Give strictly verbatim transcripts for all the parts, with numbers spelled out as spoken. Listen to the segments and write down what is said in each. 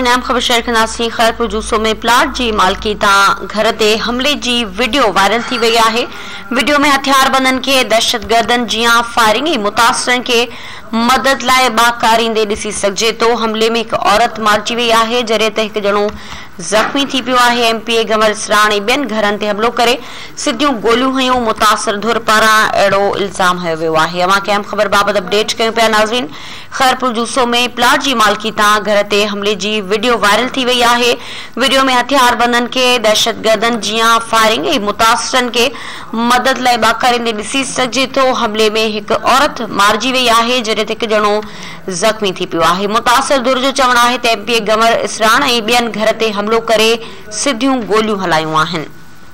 नाज़रीन अहम ख़बर शेयर कंदासीं। ख़ैरपुर जूसो में प्लाट जी मालिकी तां घर ते हमले जी वीडियो वायरल थी वई आहे। वीडियो में हथियारबंदनि खे दहशतगर्दनि जियां फायरिंग ऐं मुतासिरनि खे मदद लाइ बाकारींदे ॾिसी सघिजे थो। हमले में हिकु औरत मारिजी वई आहे जॾहिं त हिकु ॼणो ज़ख़्मी थी पियो आहे। एमपीए गंवर इसराण ऐं ॿियनि घरनि ते हमिलो करे सिधियूं गोलियूं हयूं। मुतासिर धुर पारां अहिड़ो इल्ज़ाम हयो वियो आहे। अवांखे अहम ख़बर बाबति अपडेट कयूं पिया नाज़रीन। ख़ैरपुर जूसो में प्लाट जी मालिकी तां घर ते हमले जी वीडियो वायरल थी वई आहे। वीडियो में हथियारबंदनि खे दहशतगर्दनि जियां फायरिंग ऐं मुतासिरनि खे मदद लाइ बाकारींदे ॾिसी सघिजे थो। हमले में हिकु औरत मारिजी वई आहे जॾहिं त हिकु ॼणो ज़ख़्मी थी पियो आहे। मुतासिर धुर जो चवणु आहे त एमपीए गंवर इसराण ऐं ॿियनि घर ते हमलो करे सिधियूं गोलियूं हलायूं आहिनि।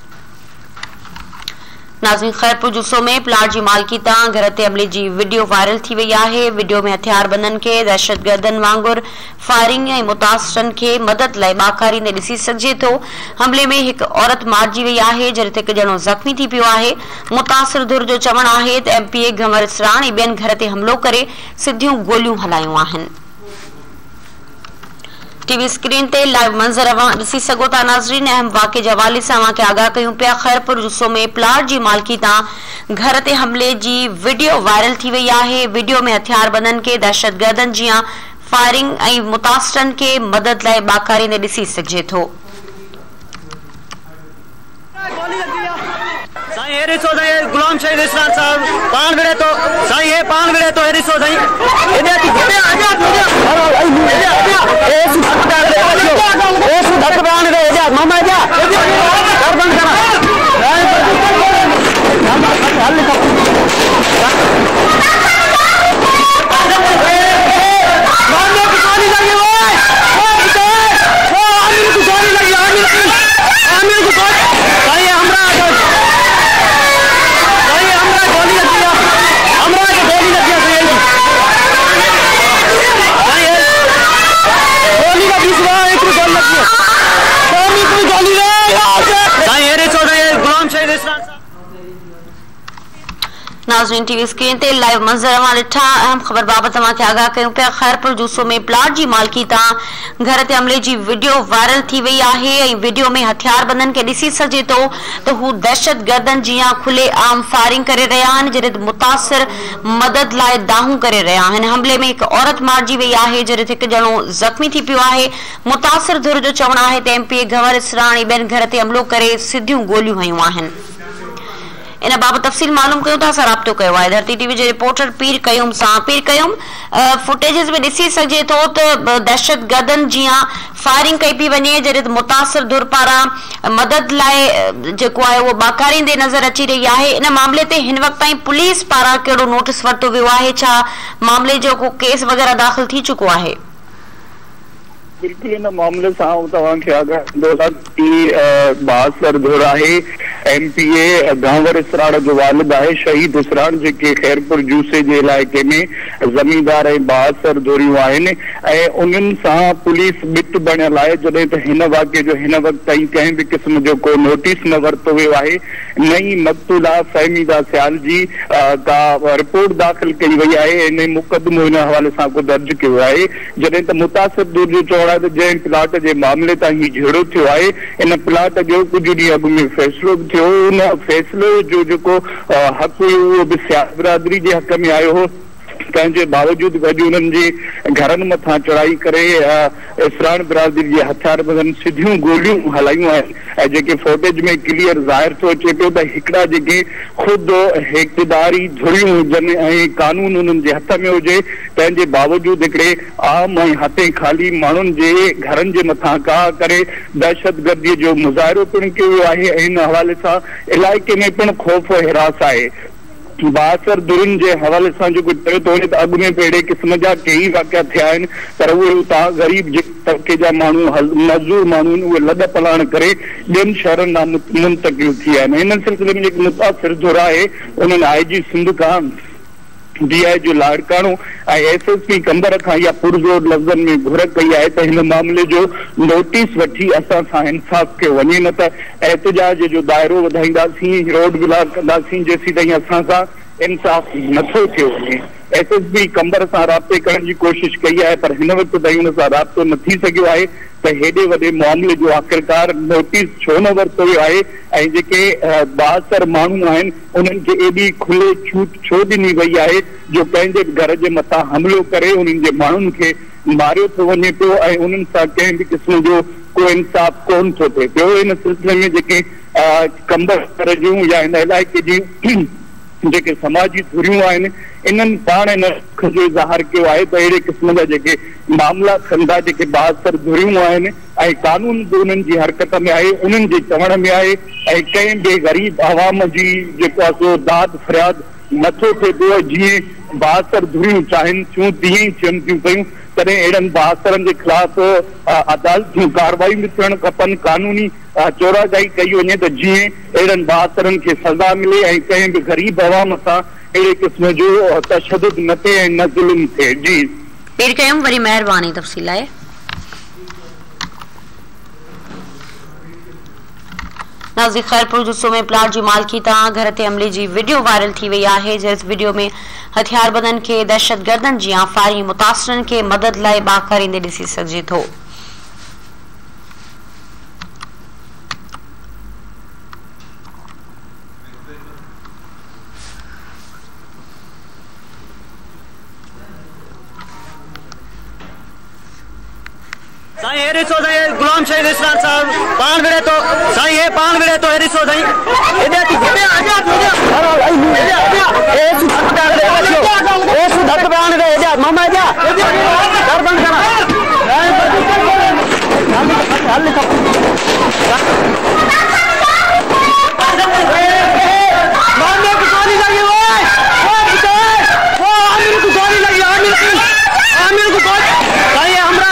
नाज़रीन ख़ैरपुर जूसो में प्लाट जी मालिकी तां घर ते हमले जी वीडियो वायरल थी वई आहे। वीडियो में हथियारबंदनि खे दहशतगर्दनि वांगुरु फायरिंग ऐं मुतासिरनि खे मदद लाइ बाकारींदे ॾिसी सघिजे थो। हमले में हिकु औरत मारिजी वई आहे जॾहिं त हिकु ॼणो ज़ख़्मी थी पियो आहे। मुतासिर धुर जो चवणु आहे त एमपीए गंवर इसराण ऐं ॿियनि घर ते हमलो करे सिधियूं गोलियूं हलायूं आहिनि। टीवी स्क्रीन ते लाइव मंज़र अवां ॾिसी सघो था नाज़रीन। अहम वाक़े जे हवाले सां अवांखे आगाह कयूं पिया। ख़ैरपुर जूसो में प्लाट जी मालिकी तां घर ते हमले जी वीडियो वायरल थी वई आहे। वीडियो में हथियारबंदनि खे दहशतगर्दनि जियां फायरिंग ऐं मुतासिरनि खे मदद लाइ बाकारींदे ॾिसी सघिजे थो। साईं हे ॾिसो साईं गुलाम शहीद इसरार साहब पाण विड़े तो साईं हे पाण विड़े तो हे ॾिसो साईं हेॾे अची हेॾे आजाद हो गया ए सुधार ए सुधार पाण विड़े आजाद मामा जा कर बंद करा हल मारने की गोली लगी वो वो आमिर की गोली लगी आमिर की आमिर की गोली साईं हमरा नाज़रीन टीवी स्क्रीन ते लाइव मंज़र अवां ॾिठा। अहम ख़बर बाबति अवांखे आगाह कयूं पिया। ख़ैरपुर जूसो में प्लाट जी मालिकी तां घर ते हमले जी वीडियो वायरल थी वई आहे ऐं वीडियो में हथियारबंदनि खे ॾिसी सघिजे थो त हू दहशतगर्दनि जियां खुले आम फायरिंग करे रहिया आहिनि जॾहिं त मुतासिर मदद लाइ दाहूं करे रहिया आहिनि। हमले में हिकु औरत मारिजी वई आहे जॾहिं त हिकु ॼणो ज़ख़्मी थी पियो आहे। मुतासिर धुर जो चवणु आहे त एमपीए गंवर इसराण ऐं ॿियनि घर ते हमलो करे सिधियूं गोलियूं हयूं आहिनि। इन बाबति तफ़सील मालूम कयूं था। असां राब्तो कयो आहे धरती टीवी जे रिपोर्टर पीर कयूम सां। पीर कयूम फुटेजिस में ॾिसी सघिजे थो त दहशतगर्दनि जियां फायरिंग कई पई वञे जॾहिं त मुतासिर धुर पारां मदद लाइ जेको आहे उहो बाकारींदे नज़र अची रही आहे। इन मामले ते हिन वक़्त ताईं पुलिस पारां कहिड़ो नोटिस वरितो वियो आहे? छा मामले जो को केस वग़ैरह दाख़िल थी चुको आहे? बिल्कुल इन मामले से तव्हांखे आगाह कंदो की बहादुर धुर आहे एमपीए गंवर इसराण जो वालिद आहे शहीद इसराण जेके खैरपुर जूसे जे इलाइक़े में ज़मींदार ऐं बहादुर धुरियूं आहिनि ऐं उन्हनि सां पुलिस बिट बणियल आहे जॾहिं त हिन वाक़े जो हिन वक़्त ताईं कंहिं बि क़िस्म जो को नोटिस न वरितो वियो आहे। नई मक़तूला फहमीदा सियाल जी का रिपोर्ट दाख़िल कई वई आहे। इन मुक़दमो हिन हवाले सां को दर्ज कयो आहे जॾहिं त मुतासिर धुर जो चवणु आहे त जंहिं प्लाट जे मामले तां ही झेड़ो थियो आहे इन प्लाट जो कुझु ॾींहं अॻु में फ़ैसिलो बि थियो। उन फ़ैसिले जो जेको हक़ हुयो उहो बि सियाल बिरादरी जे हक़ में आयो हो। तंहिंजे बावजूदि गॾु उन्हनि जे घरनि मथां चढ़ाई करे इसराण बिरादरी जे हथियारबंदनि सिधियूं गोलियूं हलायूं आहिनि ऐं जेके फुटेज में क्लियर ज़ाहिर थो अचे पियो त हिकिड़ा जेके ख़ुदि इक़्तिदारी धुरियूं हुजनि ऐं कानून उन्हनि जे हथ में हुजे तंहिंजे बावजूदि हिकिड़े आम ऐं हथे ख़ाली माण्हुनि जे घरनि जे मथां का करे दहशतगर्दीअ जो मुज़ाहिरो पिणु कयो वियो आहे। ऐं हिन हवाले सां इलाइक़े में पिणु ख़ौफ़ हिरास आहे। बहादुर धुरियुनि जे हवाले सां जेको चयो थो वञे त अॻु में बि अहिड़े क़िस्म जा कई वाक़िया थिया आहिनि पर उहे उतां ग़रीब जे तबिके जा माण्हू मज़दूर माण्हू आहिनि उहे लॾ पलाण करे ॿियनि शहरनि ॾांहुं मुंतक़िल थी विया आहिनि। हिन सिलसिले में जेको मुतासिर धुर आहे उन्हनि आई जी सिंध खां डी आई जो लाड़काणो ऐं एस एस पी कंबर खां इहा पुरज़ोर लफ़्ज़नि में घुर कई आहे त हिन मामले जो नोटिस वठी असां सां इंसाफ़ कयो वञे न त एहतजाज जो दाइरो वधाईंदासीं रोड ब्लॉक कंदासीं जेसीं ताईं असां सां इंसाफ़ नथो थियो वञे। एस एस पी कंबर सां राब्ते करण जी कोशिश कई आहे, पर हिन वक़्तु ताईं हुन सां राब्तो न थी सघियो आहे त हेॾे वॾे मामले जो आख़िरकार नोटिस छो न वरितो वियो आहे ऐं जेके ॿाहतरि माण्हू आहिनि उन्हनि खे एॾी खुले छूट छो ॾिनी वई आहे जो पंहिंजे घर जे मथां हमिलो करे उन्हनि जे माण्हुनि खे मारियो थो वञे पियो ऐं उन्हनि सां कंहिं बि क़िस्म जो को इंसाफ़ कोन थो थिए पियो। इन सिलसिले में जेके कंबर जूं या हिन इलाइक़े जी जेके समाजी धुरियूं आहिनि इन्हनि पाण इन दुख जो इज़हार कयो आहे त अहिड़े क़िस्म जा जेके मामला कंदा जेके ॿाहतरि धुरियूं आहिनि ऐं कानून बि उन्हनि जी हरकत में आहे, उन्हनि जे चवण में आहे ऐं कंहिं बि ग़रीब आवाम जी जेको आहे सो दाद फरियाद नथो थिए पियो। जीअं ॿाहतरि धुरियूं चाहिनि थियूं तीअं ई थियनि थियूं पयूं, तॾहिं अहिड़नि ॿाहतरनि जे ख़िलाफ़ अदालतियूं कार्रवाई बि थियणु खपनि, कानूनी चोराजाई कई वञे त जीअं अहिड़नि ॿाहतरनि खे सज़ा मिले ऐं कंहिं बि ग़रीब आवाम सां अहिड़े क़िस्म जो तशदुद न थिए ऐं न ज़ुल्म थिए। जी पेर कयूं, वरी महिरबानी तफ़सील आहे। नाज़रीन, खैरपुर जुस्सो में प्लाट जी मालकी तां घर ते हमले जी वीडियो वायरल थी वई आहे। जिस वीडियो में हथियारबंदनि खे दहशतगर्दनि जी फायरिंग मुतासिरनि खे मदद लाइ बाकारींदे ॾिसी सघिजे थो। साईं हे ॾिसो साईं गुलाम शहीद इस्लाम साहब पाण विड़े तो साईं हे पाण विड़े तो हे ॾिसो साईं एॾे थी एॾे आजा एॾे एॾे ए सु धक्का दे ए सु धक्का पाण दे एॾे मामा जा कर बंद करा हल मामले को गोली लगी वो वो आमिर को गोली लगी आमिर आमिर को गोली साईं हमरा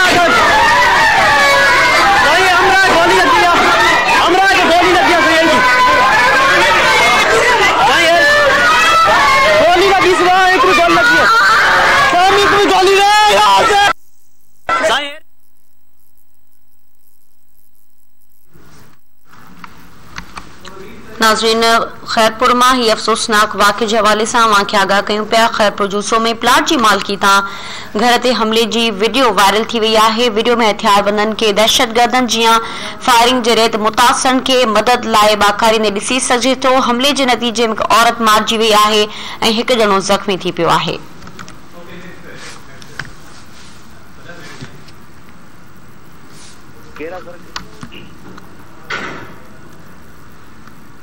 नाज़रीन, खैरपुर मां ही अफ़सोसनाक वाक़े जे हवाले सां अव्हांखे आगाह कयूं पिया। खैरपुर जुस्सो में प्लाट जी मालकी तां घर ते हमले जी वीडियो वायरल थी वई आहे। वीडियो में हथियारबंदनि खे दहशतगर्दनि जीअं फायरिंग जे रेत मुतासिरनि खे मदद लाइ बाकारींदे ॾिसी सघिजे थो। हमले जे नतीजे में हिकु औरत मारिजी वई आहे ऐं हिकु ॼणो ज़ख़्मी थी पियो आहे।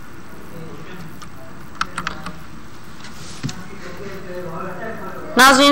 नाज़रीन